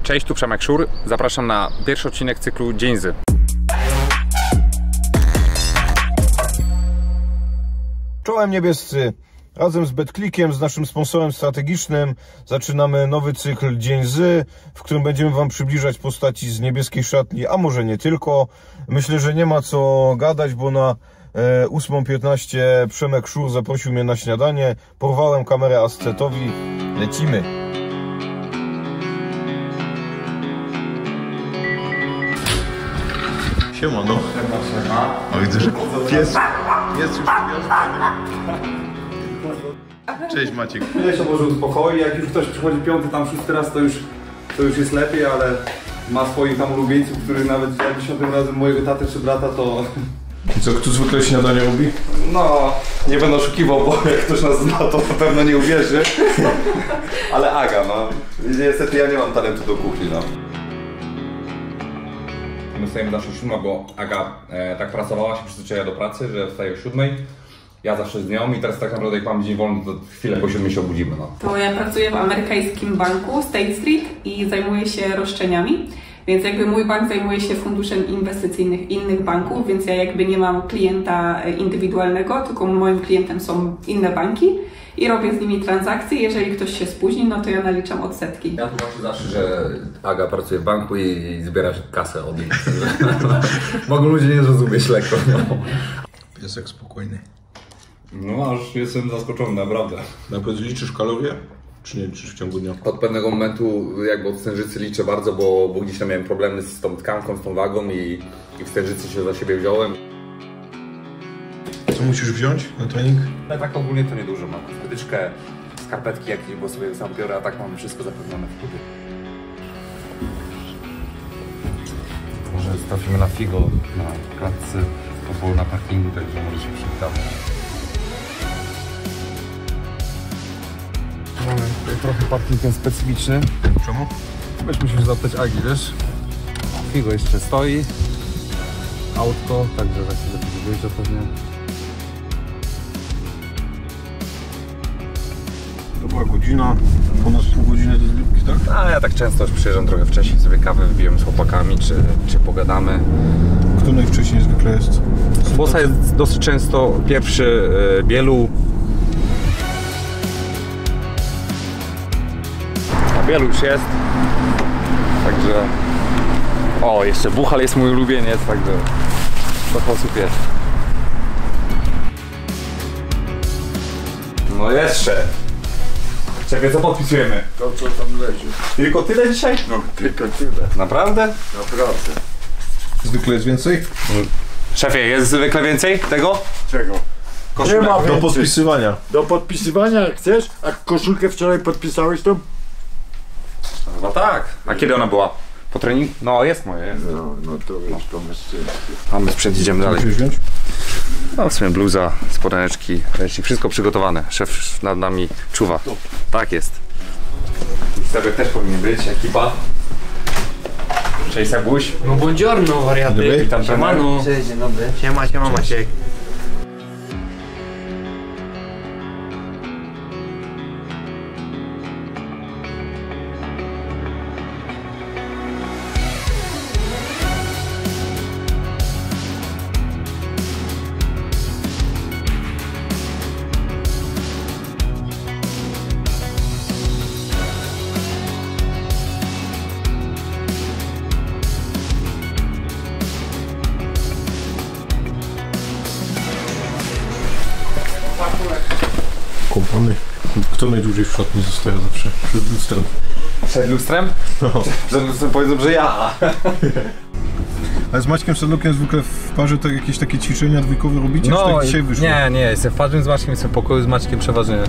Cześć, tu Przemek Szur. Zapraszam na pierwszy odcinek cyklu Dzień Z. Czołem niebiescy! Razem z BetClickiem, z naszym sponsorem strategicznym, zaczynamy nowy cykl Dzień Z, w którym będziemy Wam przybliżać postaci z niebieskiej szatni, a może nie tylko. Myślę, że nie ma co gadać, bo na 8:15 Przemek Szur zaprosił mnie na śniadanie. Porwałem kamerę Ascetowi. Lecimy! Siema, no. O, widzę, że pies już Cześć Maciek. Ile się może uspokoi, jak już ktoś przychodzi piąty, tam szósty raz, to już jest lepiej, ale ma swoich tam ulubieńców, których nawet jak 10 razem mojego taty czy brata, to... I co, kto zwykle śniadanie robi? No, nie będę oszukiwał, bo jak ktoś nas zna, to na pewno nie uwierzy. Ale Aga, no. Niestety ja nie mam talentu do kuchni, no. My stajemy zawsze o 7, bo Aga tak pracowała, się przyzwyczaiła do pracy, że wstaje o 7. Ja zawsze z nią i teraz tak naprawdę jak mam dzień wolny, to chwilę po 7 się obudzimy. No. To ja pracuję w amerykańskim banku State Street i zajmuję się roszczeniami. Więc jakby mój bank zajmuje się funduszem inwestycyjnych innych banków, więc ja jakby nie mam klienta indywidualnego, tylko moim klientem są inne banki i robię z nimi transakcje. Jeżeli ktoś się spóźni, no to ja naliczam odsetki. Ja tłumaczę zawsze, że Aga pracuje w banku i zbiera kasę od nich. Mogą ludzie nie zrozumieć lekko. No. Piesek spokojny. No aż jestem zaskoczony, naprawdę. Nawet liczysz kalorie? Czy nie liczysz w ciągu dnia? Od pewnego momentu jakby od Stężycy liczę bardzo, bo gdzieś tam miałem problemy z tą tkanką, z tą wagą i w Stężycy się za siebie wziąłem. Co musisz wziąć na trening? Ale tak ogólnie to niedużo. Mam kosmetyczkę, skarpetki jakieś, bo sobie sam biorę, a tak mamy wszystko zapewnione w klubie. Może trafimy na Figo na klatce na parkingu, także może się przywitamy. Mamy tutaj trochę parking ten specyficzny. Czemu? Weź musisz zapytać Agi, wiesz? Figo jeszcze stoi. Autko, także za chwilę wyjeżdża pewnie. To była godzina, ponad pół godziny do zbiórki, tak? A ja tak często już przyjeżdżam trochę wcześniej, sobie kawę wybijemy z chłopakami, czy pogadamy. Kto najwcześniej zwykle jest? Bosa jest dosyć często pierwszy, Bielu. A Bielu już jest. Także... O, jeszcze Buchal jest mój ulubieniec, także... Trochę osób jest. No jeszcze! Czekaj, co podpisujemy? To co tam leży. Tylko tyle dzisiaj? No, tylko tyle. Naprawdę? Naprawdę. Zwykle jest więcej? Szefie, jest zwykle więcej tego? Czego? Koszulek. Nie ma Do więcej. podpisywania. Do podpisywania jak chcesz? A koszulkę wczoraj podpisałeś tą? Chyba tak. A kiedy ona była? Po treningu? No jest moje. Jest. No to wiesz, to mężczyzna. Mamy sprzęt, idziemy dalej. Musisz wziąć? No w sumie bluza, spodeneczki, ręcznik, wszystko przygotowane. Szef nad nami czuwa. Tak jest. Sebek też powinien być, ekipa. Cześć Sebuś. No buongiorno wariaty. Witam Siemano. Cześć, dzień dobry. Siema Maciek. Kąpany. Kto najdłużej w szatni zostaje zawsze? Przed lustrem. Przed lustrem? No. Przed lustrem powiedzą, że ja. Ale z Maćkiem Sadlokiem zwykle w parze tak jakieś takie ćwiczenia dwójkowe robicie? No czy tak dzisiaj wyszło? nie, jestem w parze z Maćkiem, jestem w pokoju z Maćkiem przeważnie.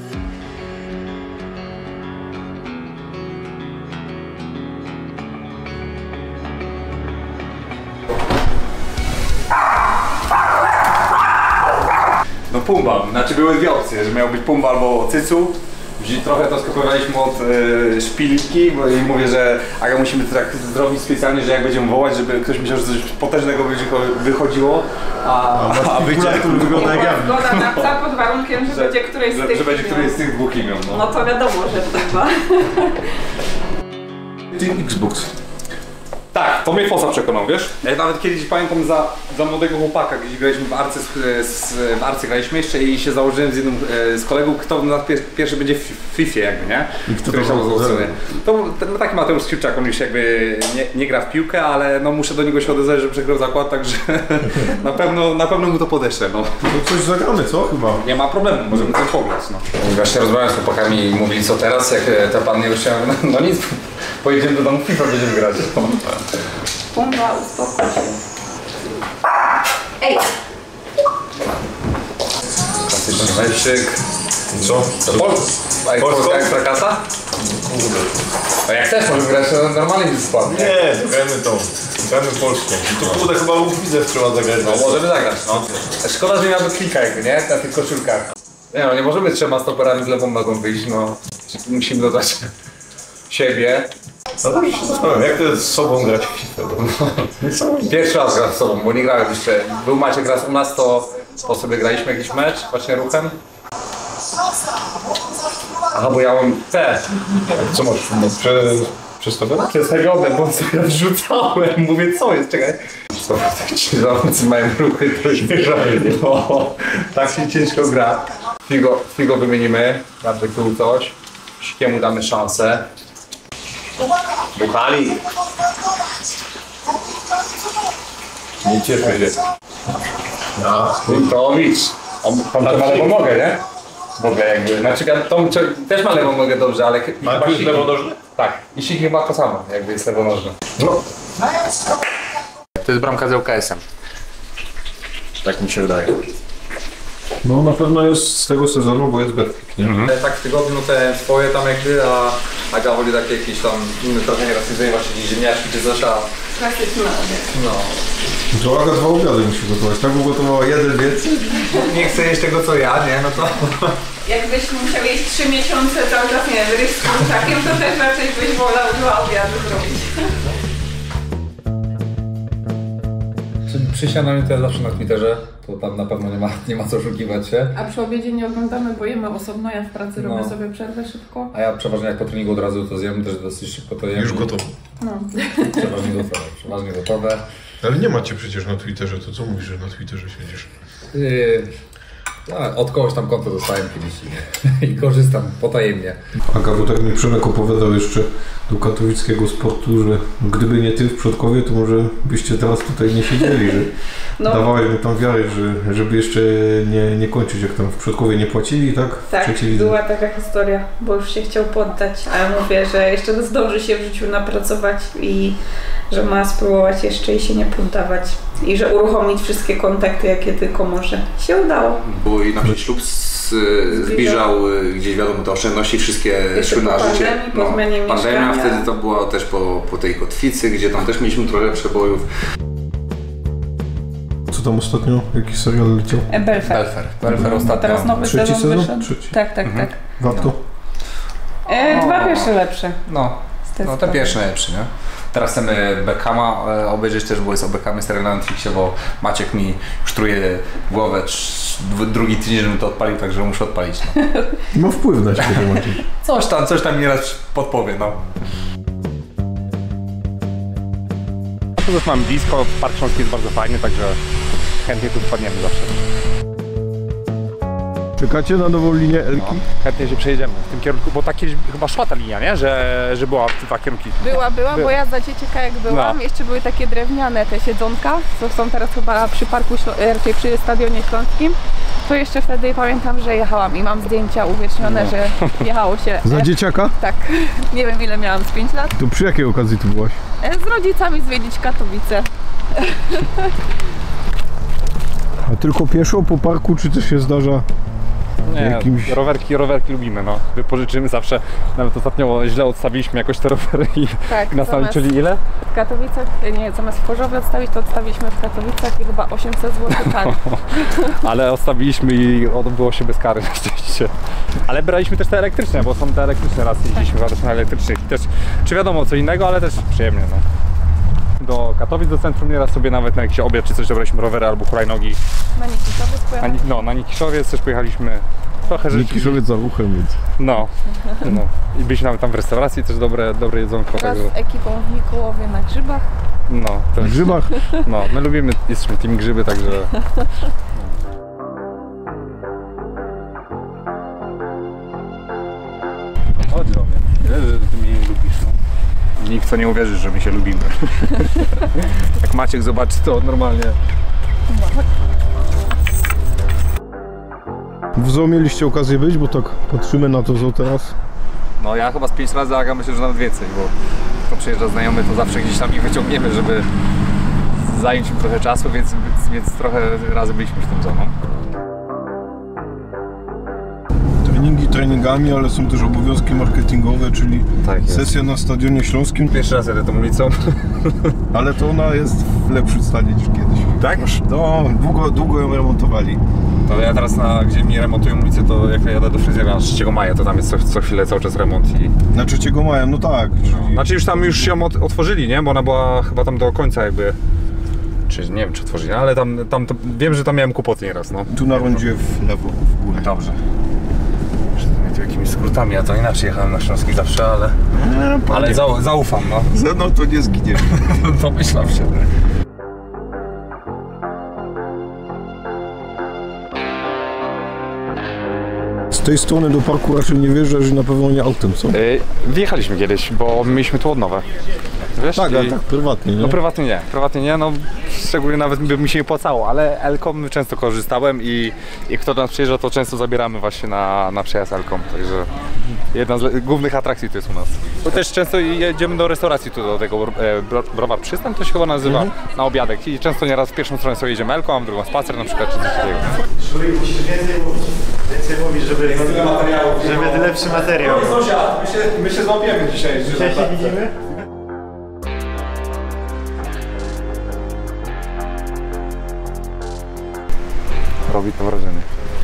No pumba, znaczy były dwie opcje, że miał być pumba albo cycu. Trochę to skopowaliśmy od szpilki, bo i mówię, że Aga musimy to tak zrobić specjalnie, że jak będziemy wołać, żeby ktoś myślał, że coś potężnego będzie wychodziło, a wyjdzie, który wygląda jak ja. Zgoda na psa pod warunkiem, że będzie któryś z tych że będzie któryś z tych dwóch imion. No to wiadomo, że chyba. Ty Xbox. Tak, to mnie Fosa przekonał, wiesz? Ja nawet kiedyś pamiętam za młodego chłopaka, gdzieś graliśmy w Arce, w Arce graliśmy jeszcze i się założyłem z jednym z kolegą, kto na pierwszy będzie w FIFA jakby, nie? I kto to To taki Mateusz Skiwczak, on już jakby nie gra w piłkę, ale no muszę do niego się odezwać, że przegrał zakład, także na pewno mu to podeślę, no. To coś zagramy, co? Chyba. Nie ma problemu, możemy coś pograć, no. Właśnie rozmawiałem z chłopakami i mówili co teraz, jak ta pan nie ruszyła, no nic, pojedziemy do domu FIFA, będziemy grać. Pumba, uspokój się. Ej! Klasyczny meczek. Co? Polska Ekstrakasa? A jak chcesz, możemy grać normalnie z składem. Nie, zagrajmy to. Gramy polskie. To kurde chyba Widzew trzeba zagrać. No możemy zagrać, no. Szkoda, że nie mamy klika jakby, nie? Na tych koszulkach. Nie no, nie możemy 3 stoperami z lewą nogą wyjść, no. Musimy dodać siebie. No dobrze się zastanawiam, jak to jest z sobą grać w FIFA? Pierwszy raz gram z sobą, bo nie grałem jeszcze. Był Maciek raz u nas, to sobie graliśmy jakiś mecz, właśnie ruchem. Aha, bo ja mam te. Co masz? Przestawione? Przestawione, bo sobie wrzucałem. Mówię, co jest? Czekaj. Co, tak ciężarący mają ruchy, to się no, tak się ciężko gra. Figo wymienimy, nawet tu coś. Sikiemu damy szansę. Buchali. Nie cieszmy się. No, Witowicz. On ma lewą nogę, nie? W ogóle jakby. Znaczy, Tom też ma lewą nogę dobrze, ale Ma już lewonożny? Tak. I Sik chyba to samo, jakby jest lewonożny. No. To jest bramka z ŁKS-em. Tak mi się wydaje. No na pewno jest z tego sezonu, bo jest Betclick, nie? Tak w tygodniu te swoje tam jakby, a Gawoli takie jakieś tam inne trochę nieraz jedzenie właśnie ziemniaczki czy coś, a... Klasyczny obiad. No. To Aga 2 obiady musi gotować, tak? Bo gotowała jeden więcej. Nie chcę jeść tego co ja, nie? No to... Jakbyś musiał jeść 3 miesiące cały czas, nie wiem, ryż z kurczakiem, to też raczej byś wolał 2 obiady zrobić. Przy śniadaniu to ja zawsze na Twitterze, to tam na pewno nie ma co oszukiwać się. A przy obiedzie nie oglądamy, bo jemy osobno, ja w pracy robię sobie przerwę szybko. A ja przeważnie jak po treningu od razu to zjem, też dosyć szybko to jem. Już gotowe. No. Przeważnie gotowe. Ale nie macie przecież na Twitterze, to co mówisz, że na Twitterze siedzisz? Od kogoś tam konto dostałem kiedyś i korzystam potajemnie. Aga, bo tak mi Przemek opowiadał jeszcze do katowickiego sportu, że gdyby nie ty w Przodkowie, to może byście teraz tutaj nie siedzieli, że dawałeś mu tam wiarę, żeby jeszcze nie kończyć, jak tam w Przodkowie nie płacili, tak? Tak, była taka historia, bo już się chciał poddać, a ja mówię, że jeszcze zdąży się w życiu napracować i że ma spróbować jeszcze i się nie poddawać i że uruchomić wszystkie kontakty, jakie tylko może. Się udało. Bo i nasz ślub zbliżał, gdzieś wiadomo, te oszczędności wszystkie szły na życie. Pandemia, wtedy to było też po tej kotwicy, gdzie tam też mieliśmy trochę przebojów. Co tam ostatnio? Jaki serial leciał? Belfer ostatnio. Teraz nowy Trzeci sezon? wyszedł. Trzeci. Tak. Warto? Dwa pierwsze lepsze. No te pierwsze najlepsze, nie? Teraz chcemy Beckhama obejrzeć też, bo jest o Beckhamie serial na Netflixie, bo Maciek mi już truje głowę drugi tydzień, żebym to odpalił, także muszę odpalić. No. Ma wpływ na ciebie, Maciek. Coś tam nieraz podpowie, no. Tu też mamy blisko, Park Śląski jest bardzo fajnie, także chętnie tu wpadniemy zawsze. Czekacie na nową linię Elki? No, chętnie się przejedziemy w tym kierunku, bo tak kiedyś chyba szła ta linia, nie? Że była w dwa kierunki. Była, bo ja za dzieciaka jak byłam, jeszcze były takie drewniane te siedzonka, co są teraz chyba przy Parku przy Stadionie Śląskim. To jeszcze wtedy pamiętam, że jechałam i mam zdjęcia uwiecznione, że jechało się. Za dzieciaka? Tak. Nie wiem ile miałam, z 5 lat. To przy jakiej okazji tu byłaś? Z rodzicami zwiedzić Katowice. A tylko pieszo po parku, czy też się zdarza? Nie, rowerki lubimy, no. Wypożyczymy zawsze. Nawet ostatnio źle odstawiliśmy jakoś te rowery i nas naliczyli ile? W Katowicach, nie, zamiast w Chorzowie odstawić, to odstawiliśmy w Katowicach i chyba 800 zł kary. Ale odstawiliśmy i odbyło się bez kary na szczęście. Ale braliśmy też te elektryczne, bo są te elektryczne raz jeździliśmy też na elektrycznych. I też, czy wiadomo co innego, ale też przyjemnie, no. Do Katowic, do centrum nieraz sobie nawet na jakiś obiad czy coś dobraliśmy rowery albo hulajnogi. Na Nikiszowiec pojechaliśmy. Na Nikiszowiec też pojechaliśmy. trochę rzeczy. Kiszowiec za uchem, więc. No. I byliśmy nawet tam w restauracji, też dobre jedzonko. Teraz z ekipą w Mikołowie na grzybach. No, Na grzybach? No, my lubimy, jesteśmy team grzyby, także... Chodź do mnie. Wiesz, że ty mnie nie lubisz, no. Nikt co nie uwierzy, że my się lubimy. Jak Maciek zobaczy, to normalnie... W zoo mieliście okazję być, bo tak patrzymy na to zoo teraz. No ja chyba z 5 razy, Aga myślę, że nawet więcej, bo to przyjeżdża znajomy, to zawsze gdzieś tam ich wyciągniemy, żeby zająć im trochę czasu, więc trochę razy byliśmy w tym zoo. Treningi treningami, ale są też obowiązki marketingowe, czyli Tak jest. sesja na Stadionie Śląskim. Pierwszy raz jadę tą ulicą. Ale to ona jest w lepszym stanie niż kiedyś. Tak? No, długo ją remontowali. To ja teraz, gdzie mi remontują ulicę, to jak ja jadę do fryzjera na 3 maja, to tam jest co chwilę cały czas remont i... Na 3 maja, no tak. Czyli... Znaczy już się otworzyli, nie? Bo ona była chyba tam do końca jakby... Czy nie wiem, czy otworzyli, ale tam to, wiem, że tam miałem kłopoty nieraz, no. Tu na rondzie w lewo, w górę. Dobrze. Tu jakimiś skrótami, a to inaczej jechałem na Śląski zawsze, ale zaufam, no. Ze mną to nie zginie. Domyślam się. Z tej strony do parku raczej nie wjeżdżasz, na pewno nie autem, co? Wjechaliśmy kiedyś, bo mieliśmy tu odnowę. Wiesz? Tak, ale tak prywatnie, nie? No prywatnie nie, no szczególnie nawet by mi się nie opłacało, ale Elką często korzystałem i kto do nas przyjeżdża, to często zabieramy właśnie na przejazd Elką, także jedna z głównych atrakcji to jest u nas. To też często jedziemy do restauracji tu, do tego Browar Przystań, to się chyba nazywa, na obiadek i często nieraz w pierwszą stronę sobie jedziemy Elką, a w drugą spacer na przykład, czy coś takiego. Musisz więcej mówić, żeby lepszy materiał. Sąsiad, my się złapiemy dzisiaj. Dzisiaj się widzimy? Robi to wrażenie.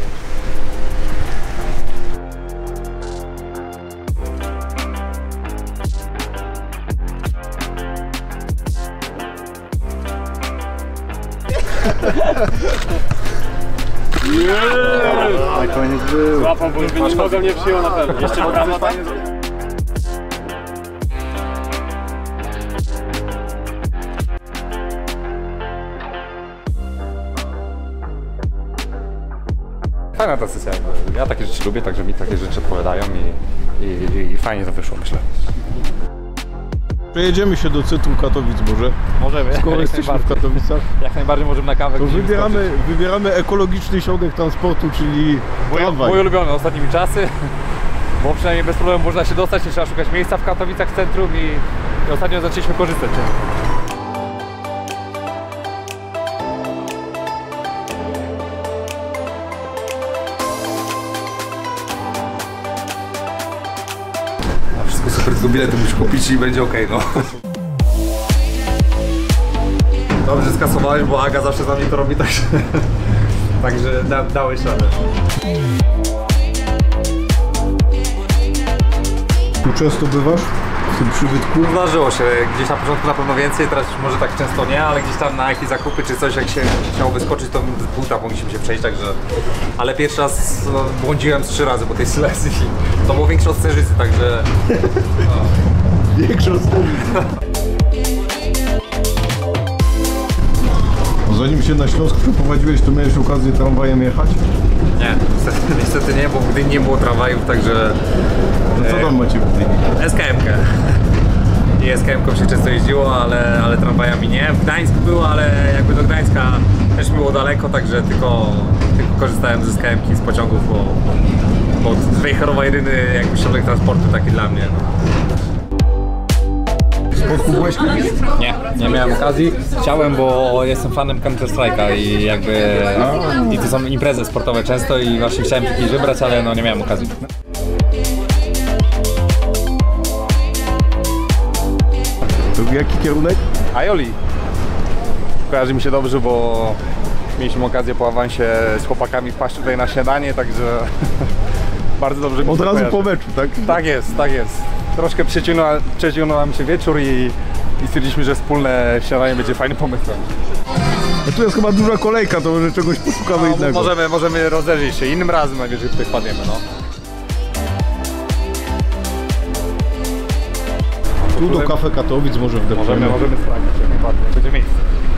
Na koniec był. Złapał, bo już nie mogę, mnie przyjął na pewno. Jeszcze mogę tak? Fajna ta sesja. Ja takie rzeczy lubię, także mi takie rzeczy odpowiadają i fajnie to wyszło, myślę. Przejedziemy się do centrum Katowic może. Możemy. Skoro jesteśmy w Katowicach. Jak najbardziej możemy na kawę. To wybieramy ekologiczny środek transportu, czyli tramwaj. Mój ulubiony ostatnimi czasy, bo przynajmniej bez problemu można się dostać, nie trzeba szukać miejsca w Katowicach w centrum i ostatnio zaczęliśmy korzystać. Wszystko super, tylko bilety musisz kupić i będzie ok, no. Dobrze skasowałeś, bo Aga zawsze za mnie to robi, także dałeś radę. Tu często bywasz? W tym przybytku? Zdarzyło się, gdzieś na początku na pewno więcej, teraz już może tak często nie, ale gdzieś tam na jakieś zakupy czy coś, jak się chciało wyskoczyć, to z buta mogliśmy się przejść, także... Ale pierwszy raz błądziłem z 3 razy po tej Silesii. To było większe od Cerzycy, także... Większe od Zanim się na Śląsk przeprowadziłeś, to miałeś okazję tramwajem jechać? Nie, niestety nie, bo w Gdyni nie było tramwajów, także... No co tam macie w Gdyni? SKM-kę. I SKM-ką się często jeździło, ale tramwajami nie. W Gdańsku było, ale jakby do Gdańska też było daleko, także tylko korzystałem z SKM-ki, z pociągów, bo Wejherowa jedyny jakby środek transportu taki dla mnie. Spotku byłeś kiedyś? Nie miałem okazji. Chciałem, bo jestem fanem Counter Strike'a i jakby... I to są imprezy sportowe często i właśnie chciałem się kiedyś wybrać, ale no nie miałem okazji. To jaki kierunek? Aioli. Kojarzy mi się dobrze, bo mieliśmy okazję po awansie z chłopakami wpaść tutaj na śniadanie, także bardzo dobrze mi się Od razu kojarzy. po meczu, tak? Tak jest, tak jest. Troszkę przeciągnął nam się wieczór i stwierdziliśmy, że wspólne śniadanie będzie fajnym pomysłem. A tu jest chyba duża kolejka, to może czegoś poszukamy innego. Możemy rozejrzeć się, innym razem najwyżej tutaj wpadniemy, no. Tu do Cafe Katowic może wdepniemy. Możemy sprawdzić, jak najbardziej, będzie miejsce.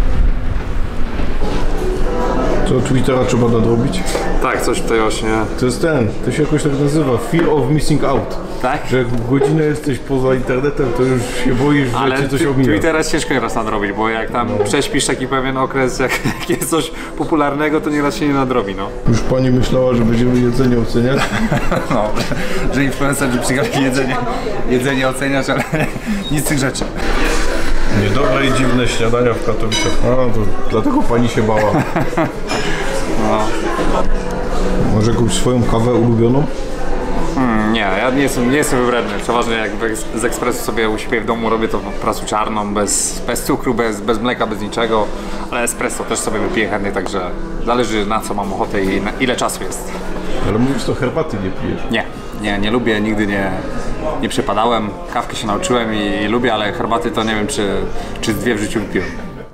Co, Twittera trzeba nadrobić? Tak, coś tutaj właśnie. To jest to się jakoś tak nazywa, fear of missing out. Tak? Że jak godzinę jesteś poza internetem, to już się boisz, że cię coś omija. Twittera jest ciężko nieraz nadrobić, bo jak tam prześpisz taki pewien okres, jak jest coś popularnego, to nieraz się nie nadrobi, no. Już pani myślała, że będziemy jedzenie oceniać? No, że influencerzy przyjechali jedzenie oceniasz, ale nic z tych rzeczy. Niedobre i dziwne śniadania w Katowicach. A, to dlatego pani się bała. No. Może jakąś swoją kawę ulubioną? Nie, ja nie jestem wybredny. Przeważnie jak z ekspresu sobie u siebie w domu robię to prasą czarną, bez cukru, bez mleka, bez niczego. Ale espresso też sobie wypiję chętnie, także zależy na co mam ochotę i na ile czasu jest. Ale mówisz, to herbaty nie pijesz? Nie lubię, nigdy nie przepadałem. Kawkę się nauczyłem i lubię, ale herbaty to nie wiem, czy 2 w życiu wypiłem.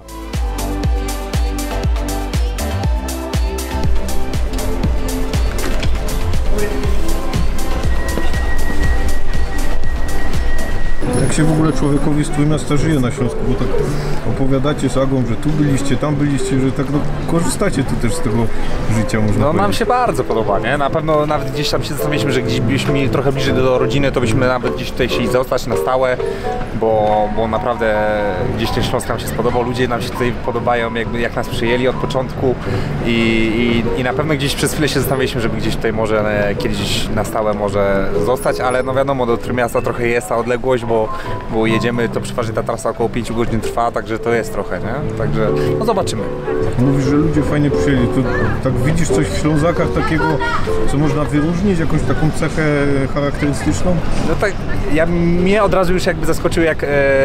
Jak się w ogóle człowiekowi z Trójmiasta żyje na Śląsku, bo tak opowiadacie z Agą, że tu byliście, tam byliście, że tak korzystacie tu też z tego życia, można powiedzieć. Nam się bardzo podoba, nie? Na pewno nawet gdzieś tam się zastanawialiśmy, że gdzieś byśmy mieli trochę bliżej do rodziny, to byśmy nawet gdzieś tutaj chcieli zostać na stałe, bo naprawdę gdzieś ten Śląsk nam się spodobał, ludzie nam się tutaj podobają, jak nas przyjęli od początku i na pewno gdzieś przez chwilę się zastanawialiśmy, żeby gdzieś tutaj może kiedyś na stałe może zostać, ale no wiadomo, do Trójmiasta trochę jest ta odległość, bo jedziemy, to przeważnie ta trasa około 5 godzin trwa, także to jest trochę, nie? Także no zobaczymy. Mówisz, że ludzie fajnie przyjęli, to tak widzisz coś w Ślązakach takiego, co można wyróżnić, jakąś taką cechę charakterystyczną? No tak, mnie od razu już jakby zaskoczył, jak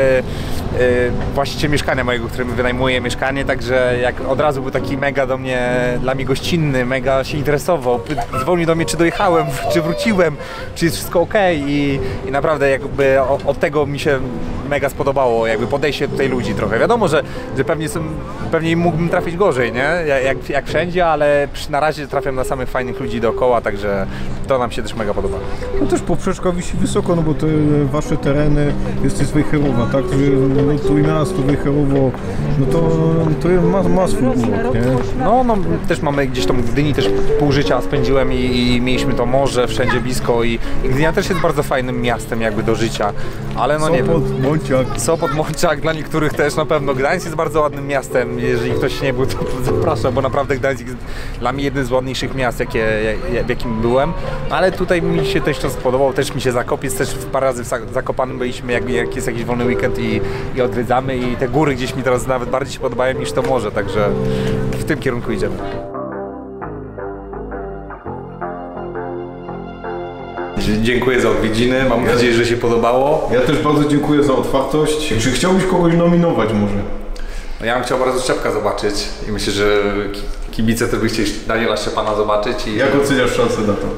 właściciel mieszkania mojego, którym wynajmuję mieszkanie, także jak od razu był taki mega dla mnie gościnny, mega się interesował, dzwonił do mnie, czy dojechałem, czy wróciłem, czy jest wszystko okej i naprawdę jakby od tego mi się mega spodobało, jakby podejście tutaj ludzi trochę. Wiadomo, że pewnie mógłbym trafić gorzej, nie? Jak wszędzie, ale na razie trafiam na samych fajnych ludzi dookoła, także to nam się też mega podoba. No też poprzeczka wisi wysoko, no bo te wasze tereny, jesteś z Wejherowa, tak? Że no, Trójmiasto, Wejherowo, no to ma swój urok, nie? No też mamy gdzieś tam w Gdyni też pół życia spędziłem i mieliśmy to morze wszędzie blisko i Gdynia też jest bardzo fajnym miastem jakby do życia, ale no nie wiem. Sopot, Mąciak, dla niektórych też na pewno. Gdańsk jest bardzo ładnym miastem, jeżeli ktoś nie był, to zapraszam, bo naprawdę Gdańsk jest dla mnie jednym z ładniejszych miast, w jakim byłem, ale tutaj mi się też to spodobał, też mi się Zakopiec, też parę razy w Zakopanem byliśmy, jak jest jakiś wolny weekend i odwiedzamy i te góry gdzieś mi teraz nawet bardziej się podobają niż to morze, także w tym kierunku idziemy. Dziękuję za odwiedziny, mam nadzieję, że się podobało. Ja też bardzo dziękuję za otwartość. Czy chciałbyś kogoś nominować może? No ja bym chciał bardzo Szczepka zobaczyć i myślę, że kibice też by chcieli Daniela Szczepana zobaczyć. Jak oceniasz szansę na to?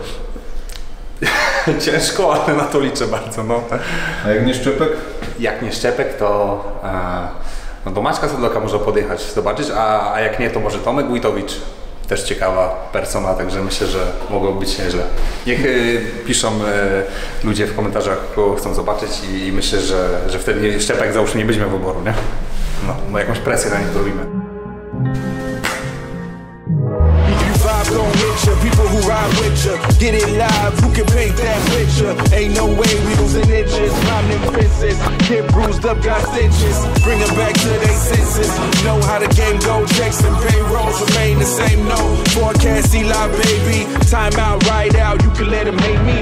Ciężko, ale na to liczę bardzo, no. A jak nie Szczepek? Jak nie Szczepek, to do Maćka Sadloka może podjechać, zobaczyć, a jak nie, to może Tomek Wójtowicz. Też ciekawa persona, także myślę, że mogło być nieźle. Niech piszą ludzie w komentarzach, kogo chcą zobaczyć i myślę, że wtedy Szczepek załóżmy nie będzie miał wyboru, nie? No jakąś presję na nich zrobimy. People who ride with you, get it live, who can paint that picture? Ain't no way we losing inches, climb them fences, get bruised up, got stitches, bring them back to their senses, know how the game go, checks and payrolls remain the same, no, forecast, see live, baby, time out, ride out, you can let them hate me,